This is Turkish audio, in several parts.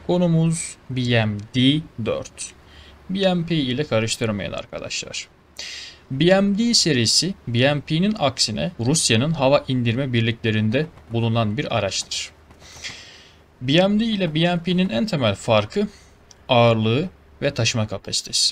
Konumuz BMD-4. BMP ile karıştırmayın arkadaşlar. BMD serisi BMP'nin aksine Rusya'nın hava indirme birliklerinde bulunan bir araçtır. BMD ile BMP'nin en temel farkı ağırlığı ve taşıma kapasitesi.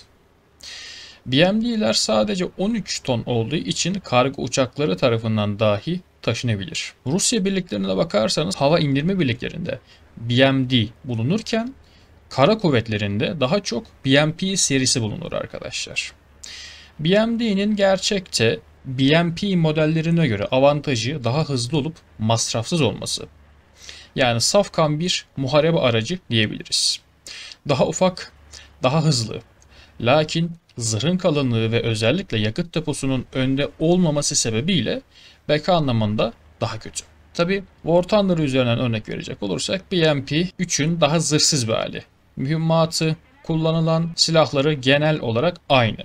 BMD'ler sadece 13 ton olduğu için kargo uçakları tarafından dahi taşınabilir. Rusya birliklerine bakarsanız hava indirme birliklerinde BMD bulunurken kara kuvvetlerinde daha çok BMP serisi bulunur arkadaşlar. BMD'nin gerçekte BMP modellerine göre avantajı daha hızlı olup masrafsız olması. Yani safkan bir muharebe aracı diyebiliriz. Daha ufak, daha hızlı. Lakin zırhın kalınlığı ve özellikle yakıt deposunun önde olmaması sebebiyle beka anlamında daha kötü. Tabi War Thunder üzerinden örnek verecek olursak BMP 3'ün daha zırhsız bir hali. Mühimmatı, kullanılan silahları genel olarak aynı.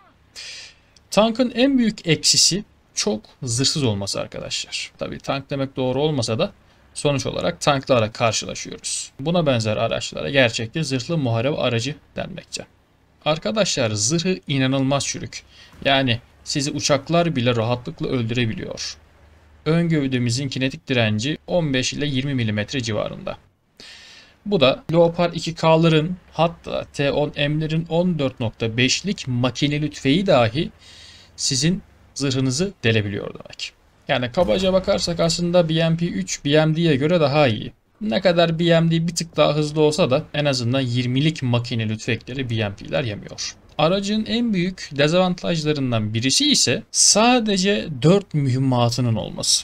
Tankın en büyük eksisi çok zırhsız olması arkadaşlar. Tabi tank demek doğru olmasa da sonuç olarak tanklarla karşılaşıyoruz. Buna benzer araçlara gerçekte zırhlı muharebe aracı denmekte. Arkadaşlar zırhı inanılmaz çürük. Yani sizi uçaklar bile rahatlıkla öldürebiliyor. Ön gövdemizin kinetik direnci 15 ile 20 mm civarında. Bu da Leopard 2K'ların hatta T-10M'lerin 14.5'lik makineli tüfeği dahi sizin zırhınızı delebiliyor demek. Yani kabaca bakarsak aslında BMP-3 BMD'ye göre daha iyi. Ne kadar BMD bir tık daha hızlı olsa da en azından 20'lik makineli tüfekleri BMP'ler yemiyor. Aracın en büyük dezavantajlarından birisi ise sadece 4 mühimmatının olması.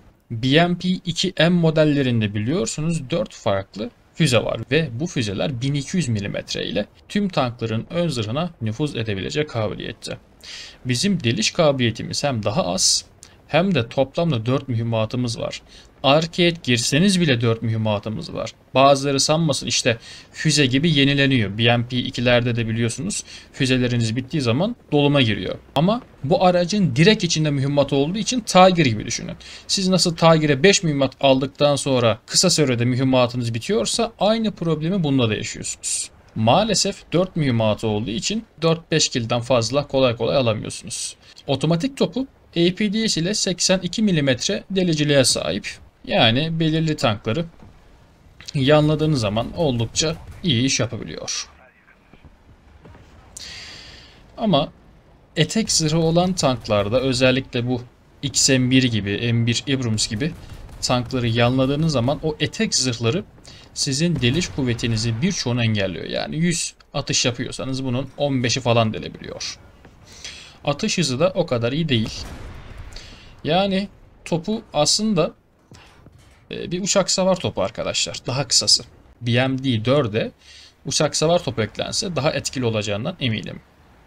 BMP-2M modellerinde biliyorsunuz 4 farklı füze var ve bu füzeler 1200 mm ile tüm tankların ön zırhına nüfuz edebilecek kabiliyette. Bizim deliş kabiliyetimiz hem daha az hem de toplamda 4 mühimmatımız var. Arcade girseniz bile 4 mühimmatımız var. Bazıları sanmasın işte füze gibi yenileniyor. BMP-2'lerde de biliyorsunuz füzeleriniz bittiği zaman doluma giriyor. Ama bu aracın direkt içinde mühimmat olduğu için Tiger gibi düşünün. Siz nasıl Tiger'e 5 mühimmat aldıktan sonra kısa sürede mühimmatınız bitiyorsa aynı problemi bunda da yaşıyorsunuz. Maalesef 4 mühimmatı olduğu için 4-5 kill'den fazla kolay kolay alamıyorsunuz. Otomatik topu APDS ile 82 mm deliciliğe sahip. Yani belirli tankları yanladığınız zaman oldukça iyi iş yapabiliyor. Ama etek zırhı olan tanklarda özellikle bu XM1 gibi, M1 Abrams gibi tankları yanladığınız zaman o etek zırhları sizin deliş kuvvetinizi birçoğunu engelliyor. Yani 100 atış yapıyorsanız bunun 15'i falan delebiliyor. Atış hızı da o kadar iyi değil. Yani topu aslında bir uçak savar topu arkadaşlar. Daha kısası. BMD-4'e uçak savar topu eklense daha etkili olacağından eminim.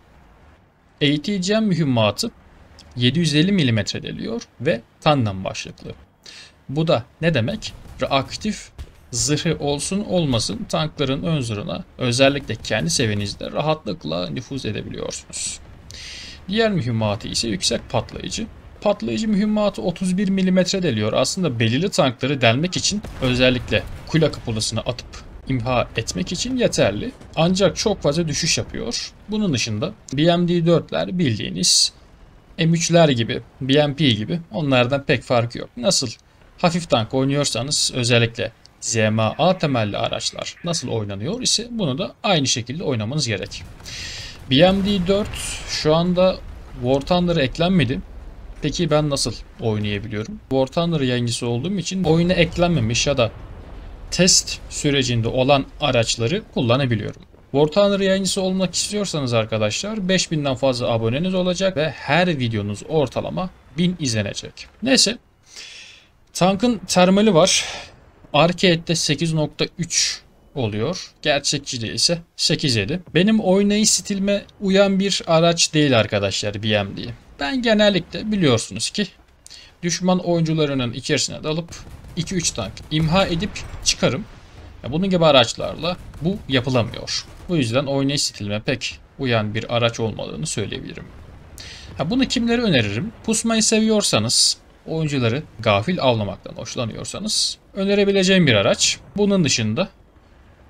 ATGM mühimmatı 750 mm deliyor ve tandem başlıklı. Bu da ne demek? Reaktif zırhı olsun olmasın tankların ön zırhına özellikle kendi seviyenizde rahatlıkla nüfuz edebiliyorsunuz. Diğer mühimmatı ise yüksek patlayıcı. Patlayıcı mühimmatı 31 mm deliyor. Aslında belirli tankları delmek için özellikle kule kapulasına atıp imha etmek için yeterli. Ancak çok fazla düşüş yapıyor. Bunun dışında BMD-4'ler bildiğiniz M3'ler gibi, BMP gibi onlardan pek farkı yok. Nasıl hafif tank oynuyorsanız özellikle ZMA temelli araçlar nasıl oynanıyor ise bunu da aynı şekilde oynamanız gerek. BMD-4 şu anda War Thunder'a eklenmedi. Peki ben nasıl oynayabiliyorum? War Thunder yayıncısı olduğum için oyuna eklenmemiş ya da test sürecinde olan araçları kullanabiliyorum. War Thunder yayıncısı olmak istiyorsanız arkadaşlar 5000'den fazla aboneniz olacak ve her videonuz ortalama 1000 izlenecek. Neyse. Tankın termali var. Arcade'de 8.3 oluyor. Gerçekçi ise 8.7. Benim oynayış stilime uyan bir araç değil arkadaşlar BMD. Ben genellikle biliyorsunuz ki düşman oyuncularının içerisine dalıp 2-3 tank imha edip çıkarım. Bunun gibi araçlarla bu yapılamıyor. Bu yüzden oynayış stilime pek uyan bir araç olmadığını söyleyebilirim. Bunu kimlere öneririm? Pusmayı seviyorsanız, oyuncuları gafil avlamaktan hoşlanıyorsanız önerebileceğim bir araç. Bunun dışında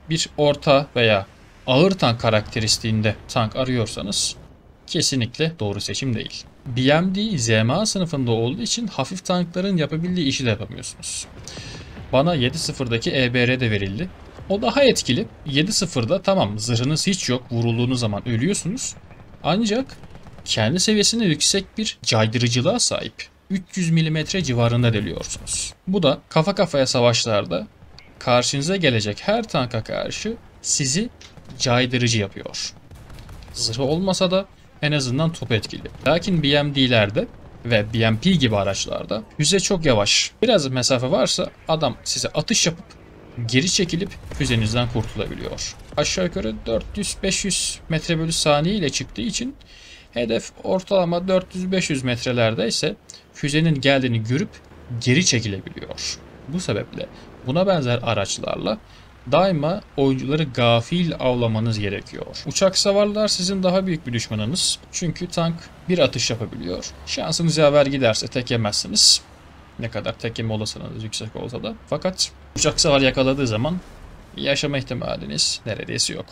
bir orta veya ağır tank karakteristiğinde tank arıyorsanız kesinlikle doğru seçim değil. BMD ZMA sınıfında olduğu için hafif tankların yapabildiği işi de yapamıyorsunuz. Bana 7.0'daki EBR de verildi. O daha etkili. 7.0'da tamam zırhınız hiç yok, vurulduğunuz zaman ölüyorsunuz. Ancak kendi seviyesinde yüksek bir caydırıcılığa sahip. 300 mm civarında deliyorsunuz. Bu da kafa kafaya savaşlarda karşınıza gelecek her tanka karşı sizi caydırıcı yapıyor. Zırhı olmasa da en azından top etkili. Lakin BMD'lerde ve BMP gibi araçlarda füze çok yavaş. Biraz mesafe varsa adam size atış yapıp geri çekilip füzenizden kurtulabiliyor. Aşağı yukarı 400-500 metre bölü saniye ile çıktığı için hedef ortalama 400-500 metrelerde ise füzenin geldiğini görüp geri çekilebiliyor. Bu sebeple buna benzer araçlarla daima oyuncuları gafil avlamanız gerekiyor. Uçak savarlar sizin daha büyük bir düşmanınız. Çünkü tank bir atış yapabiliyor. Şansınız yaver giderse tek yemezsiniz. Ne kadar tek yeme olasılığınız yüksek olsa da. Fakat uçak savar yakaladığı zaman yaşama ihtimaliniz neredeyse yok.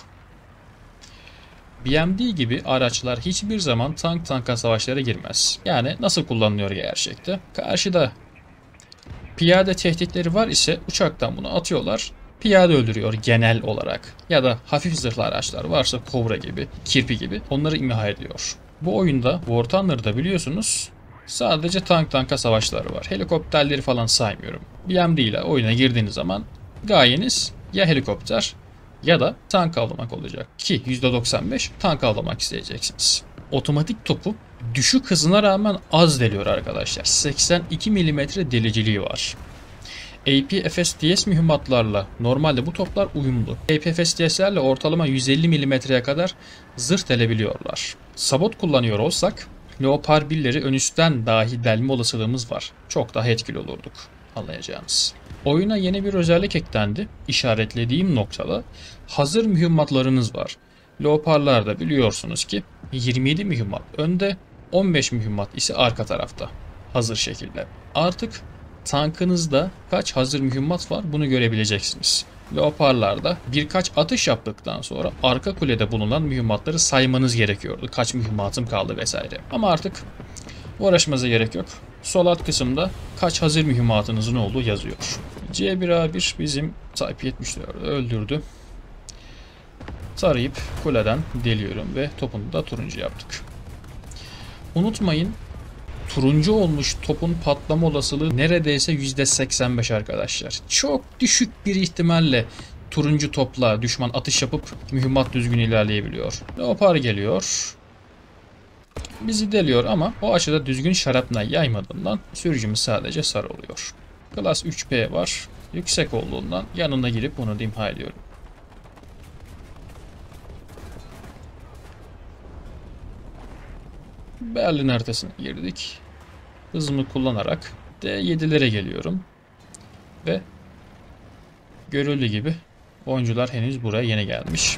BMD gibi araçlar hiçbir zaman tank savaşlara girmez. Yani nasıl kullanılıyor gerçekte? Karşıda piyade tehditleri var ise uçaktan bunu atıyorlar. Piyade öldürüyor genel olarak. Ya da hafif zırhlı araçlar varsa Kobra gibi, Kirpi gibi onları imha ediyor. Bu oyunda War Thunder'da biliyorsunuz sadece tanka savaşları var. Helikopterleri falan saymıyorum. BMD ile oyuna girdiğiniz zaman gayeniz ya helikopter ya da tank avlamak olacak. Ki %95 tank avlamak isteyeceksiniz. Otomatik topu düşük hızına rağmen az deliyor arkadaşlar. 82 mm deliciliği var. APFSTS mühimmatlarla normalde bu toplar uyumlu. APFSTS'lerle ortalama 150 mm'ye kadar zırh delebiliyorlar. Sabot kullanıyor olsak Leopard 1'leri ön üstten dahi delme olasılığımız var. Çok daha etkili olurduk anlayacağınız. Oyuna yeni bir özellik eklendi. İşaretlediğim noktada hazır mühimmatlarınız var. Leopard'larda biliyorsunuz ki 27 mühimmat önde, 15 mühimmat ise arka tarafta. Hazır şekilde. Artık tankınızda kaç hazır mühimmat var bunu görebileceksiniz. Leopard'larda birkaç atış yaptıktan sonra arka kulede bulunan mühimmatları saymanız gerekiyordu. Kaç mühimmatım kaldı vesaire. Ama artık uğraşmanıza gerek yok. Sol alt kısımda kaç hazır mühimmatınızın olduğu yazıyor. C1A1 bizim Type 74'ü öldürdü. Tarayıp kuleden deliyorum ve topunu da turuncu yaptık. Unutmayın, turuncu olmuş topun patlama olasılığı neredeyse %85 arkadaşlar. Çok düşük bir ihtimalle turuncu topla düşman atış yapıp mühimmat düzgün ilerleyebiliyor. Leopard geliyor. Bizi deliyor ama o açıda düzgün şarapnel yaymadığından sürücümüz sadece sarı oluyor. Klas 3P var. Yüksek olduğundan yanına girip onu da imha ediyorum. Berlin haritasına girdik. Hızımı kullanarak D7'lere geliyorum. Ve görüldüğü gibi oyuncular henüz buraya yeni gelmiş.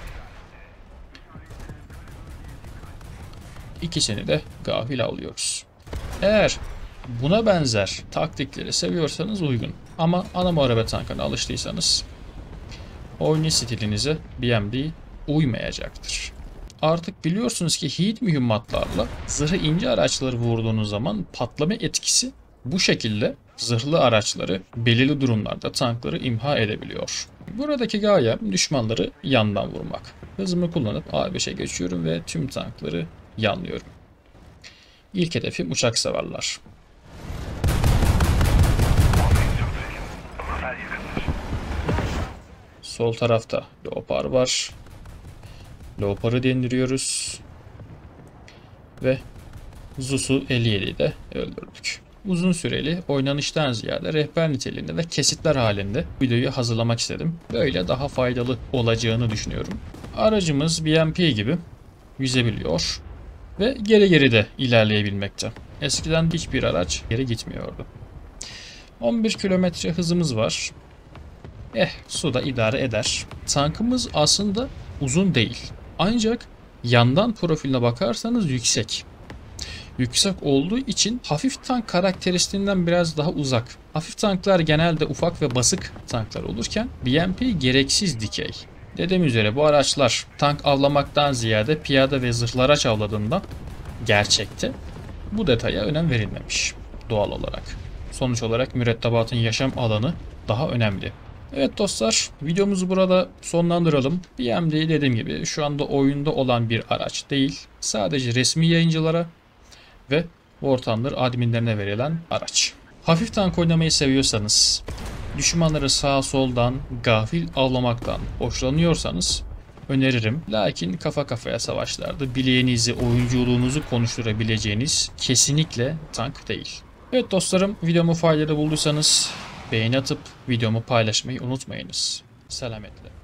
İkisini de gafil avlıyoruz. Eğer buna benzer taktikleri seviyorsanız uygun. Ama ana muharebe tankına alıştıysanız oynayış stilinize BMD uymayacaktır. Artık biliyorsunuz ki heat mühimmatlarla zırhı ince araçları vurduğunuz zaman patlama etkisi bu şekilde zırhlı araçları belirli durumlarda tankları imha edebiliyor. Buradaki gayem düşmanları yandan vurmak. Hızımı kullanıp A5'e geçiyorum ve tüm tankları yanlıyorum. İlk hedefim uçak savarlar. Sol tarafta Leopard var. Leopard'ı dendiriyoruz. Ve Zus'u 57'yi de öldürdük. Uzun süreli oynanıştan ziyade rehber niteliğinde ve kesitler halinde videoyu hazırlamak istedim. Böyle daha faydalı olacağını düşünüyorum. Aracımız BMP gibi yüzebiliyor ve geri de ilerleyebilmekte. Eskiden hiçbir araç geri gitmiyordu. 11 kilometre hızımız var. Suda idare eder. Tankımız aslında uzun değil. Ancak yandan profiline bakarsanız yüksek. Yüksek olduğu için hafif tank karakteristiğinden biraz daha uzak. Hafif tanklar genelde ufak ve basık tanklar olurken BMP gereksiz dikey. Dediğim üzere bu araçlar tank avlamaktan ziyade piyade ve zırhlı araç avladığından gerçekte bu detaya önem verilmemiş doğal olarak. Sonuç olarak mürettebatın yaşam alanı daha önemli. Evet dostlar, videomuzu burada sonlandıralım. BMD dediğim gibi şu anda oyunda olan bir araç değil. Sadece resmi yayıncılara ve War Thunder adminlerine verilen araç. Hafif tank oynamayı seviyorsanız, düşmanları sağa soldan gafil avlamaktan hoşlanıyorsanız öneririm. Lakin kafa kafaya savaşlarda bileğinizi, oyunculuğunuzu konuşturabileceğiniz kesinlikle tank değil. Evet dostlarım, videomu faydalı bulduysanız beğeni atıp videomu paylaşmayı unutmayınız. Selametle.